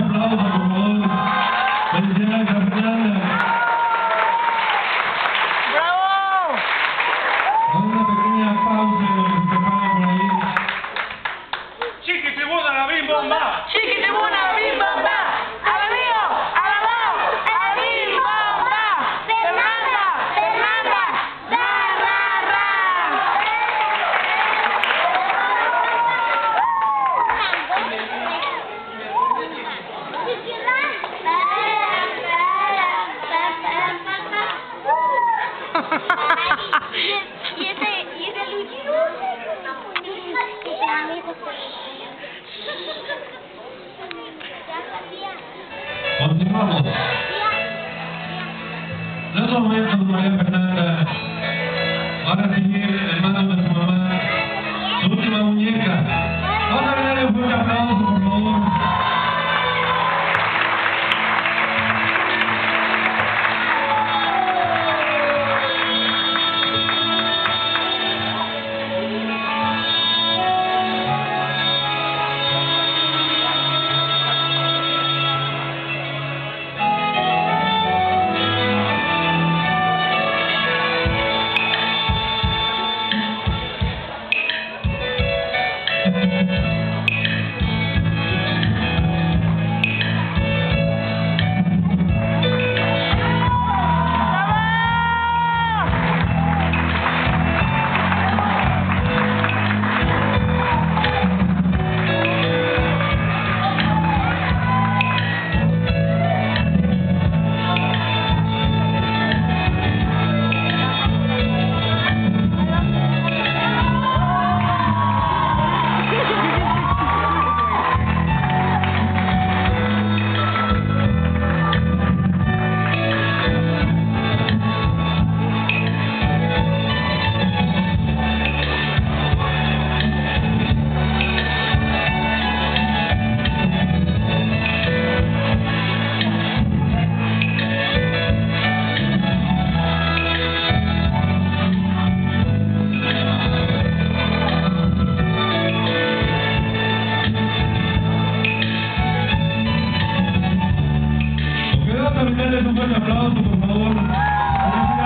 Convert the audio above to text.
aplauso, por favor. Felicidades a Fernanda. ¡Bravo! Vamos a una pequeña pausa en lo que se prepara por ahí. Chiqui tribuna, la bim bomba. ¡Chiqui tribuna, bim bomba! ¡A la mío! ¡A la mao! ¡A la bim bomba! ¡Fernanda! ¡Fernanda! ¡Ra, ra, ra! ¿Y ese Luchito? Continuamos. En estos momentos, María Fernanda va a recibir en manos de su mamá su última muñeca. Vamos a darle un fuerte aplauso, por favor. Un fuerte aplauso, por favor.